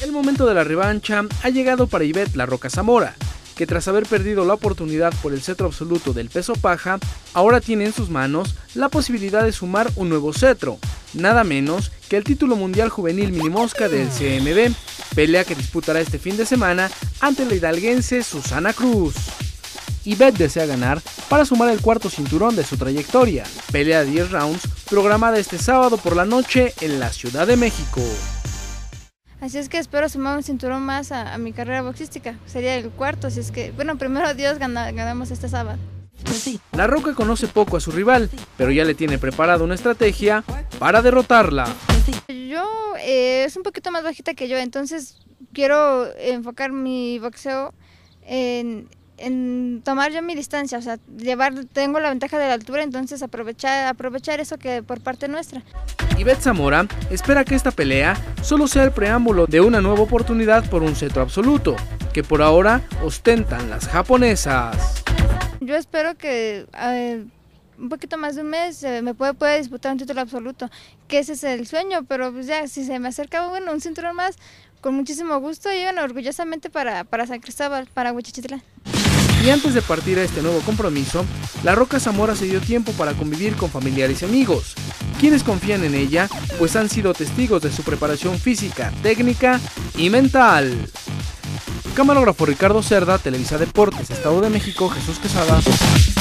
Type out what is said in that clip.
El momento de la revancha ha llegado para Ivette La Roca Zamora, que tras haber perdido la oportunidad por el cetro absoluto del peso paja, ahora tiene en sus manos la posibilidad de sumar un nuevo cetro, nada menos que el título mundial juvenil minimosca del CMB, pelea que disputará este fin de semana ante la hidalguense Susana Cruz. Ivette desea ganar para sumar el cuarto cinturón de su trayectoria, pelea de 10 rounds programada este sábado por la noche en la Ciudad de México. Así es que espero sumar un cinturón más a mi carrera boxística, sería el cuarto, así es que, bueno, primero Dios ganamos este sábado. La Roca conoce poco a su rival, pero ya le tiene preparada una estrategia para derrotarla. Es un poquito más bajita que yo, entonces quiero enfocar mi boxeo en tomar yo mi distancia, o sea, tengo la ventaja de la altura, entonces aprovechar eso que por parte nuestra. Ivette Zamora espera que esta pelea solo sea el preámbulo de una nueva oportunidad por un cetro absoluto, que por ahora ostentan las japonesas. Yo espero que un poquito más de un mes me pueda disputar un título absoluto, que ese es el sueño, pero pues ya si se me acerca un cinturón más, con muchísimo gusto y orgullosamente para San Cristóbal, para Huichichitlán. Y antes de partir a este nuevo compromiso, La Roca Zamora se dio tiempo para convivir con familiares y amigos, quienes confían en ella, pues han sido testigos de su preparación física, técnica y mental. Camarógrafo Ricardo Cerda, Televisa Deportes, Estado de México, Jesús Quesada.